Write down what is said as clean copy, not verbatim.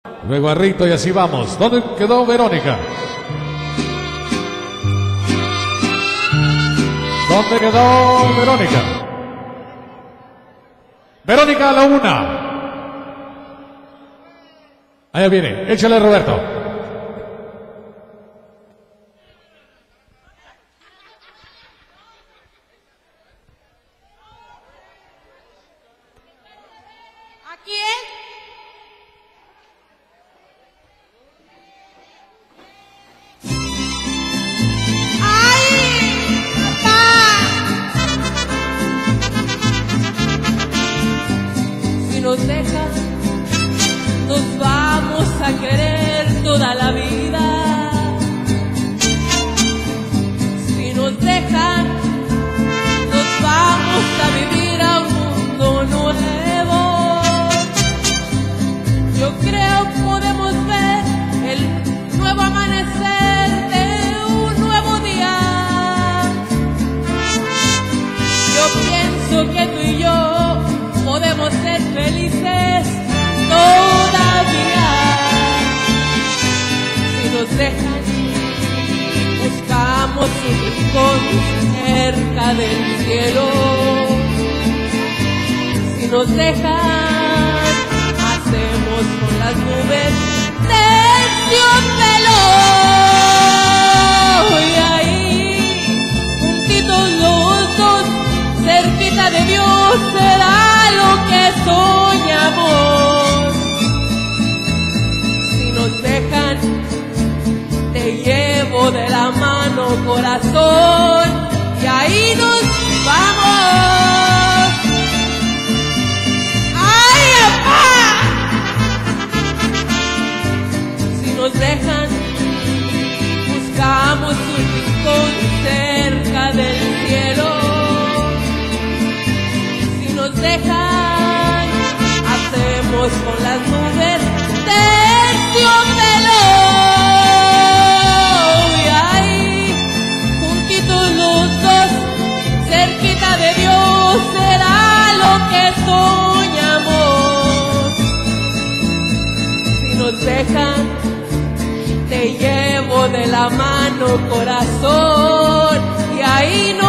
Luego a Rito y así vamos. ¿Dónde quedó Verónica? ¿Dónde quedó Verónica? Verónica a la una. Allá viene, échale Roberto. ¿Aquí es? Si nos dejas, nos vamos a querer toda la vida. Si nos dejan, nos vamos a vivir a un mundo nuevo. Yo creo podemos ver el nuevo amanecer de un nuevo día. Yo pienso que tú y yo podemos ser felices todavía. Si nos dejan, buscamos un rincón cerca del cielo. Si nos dejan, hacemos con las nubes terciopelo. Y ahí, juntitos los dos, cerquita de Dios, será lo que soñamos. Si nos dejan, te llevo de la mano, corazón, y ahí nos vamos. ¡Ay, papá! Si nos dejan, buscamos un rincón cerca del cielo. Nos dejan, hacemos con las nubes terciopelo. Y ahí, juntitos los dos, cerquita de Dios, será lo que soñamos. Si nos dejan, te llevo de la mano, corazón, y ahí nos